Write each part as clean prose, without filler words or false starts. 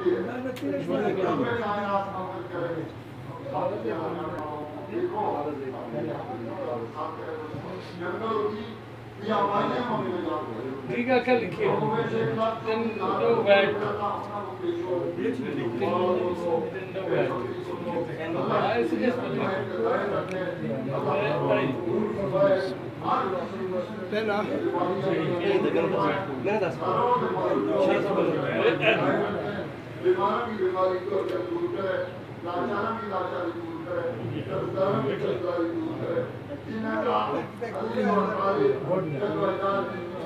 ہوتی ہے کائنات محمد کرے دیکھو جنگل ہوتی یا ہمارے ہمیں جاتے ٹھیک ہے کیا لکھے بیمار کی بیماری کو دور کرے لاچاروں کی لاچاری دور کرے قرضداروں کی قرضداری دور کرے جنہیں کا علی اور قاری جلوہ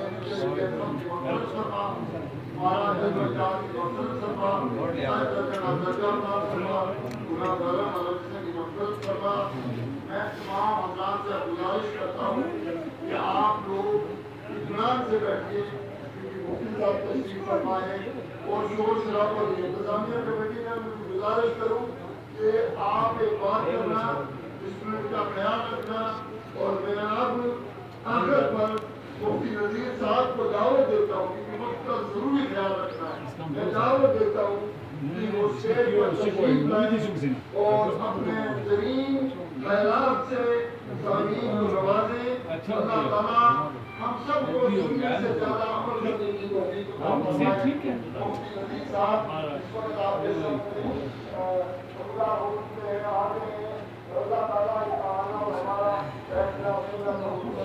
ہمارا جلوہ کی مفرد فرما آج تک درجہ فرما گناہ گاروں ملکسے کی مفرد فرما میں تمام حضرات سے گزارش کرتا ہوں کہ آپ لوگ اطمینان سے بیٹھیے کیونکہ مفتی صاحب تشریف فرمائے اور شور شراب اور انتظامیہ کمیٹی میں گزارش کروں کہ آپ ایک بات کرنا اس منٹ کا خیال رکھنا اور میں اب آخر پر مفتی نذیر صاحب کو دعوت دیتا ہوں کہ وقت کا ضروری خیال رکھنا ہے میں دعوت دیتا ہوں کہ وہ اسٹیج پر تشریف لائیں اور اپنے ترین خیالات سے سامعین کو نوازیں اللہ تعالیٰ ہم سب کو دنیا سے زیادہ عمل کرنے کی توفیق عطا فرمائے مفتی نذیر صاحب اس وقت آپ کے سامنے خدا حکم سے آ رہے ہیں اللہ تعالیٰ کا آنا اور ہمارا فیصلہ اللہ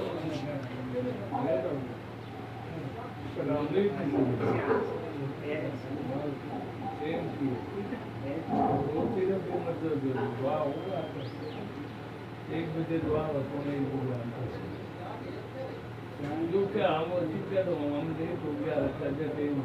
ایک بجے دعا رکھو نہیں بولا جو کہ ہم اسی پہ تو ہم نے تو کیا رکھا جاتے ہیں